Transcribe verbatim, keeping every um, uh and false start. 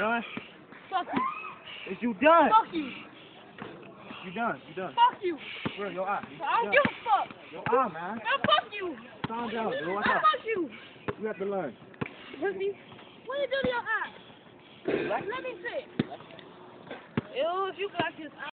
done? Fuck you. Is you done? Fuck you. You done? You done? Fuck you. Bro, your eye. You I don't done. give a fuck. Your eye, man. Man, fuck you. Calm down, dude. What's Man, up? fuck you. You have to learn. What you do to your eye? Let me see. Ew, if you got this eye.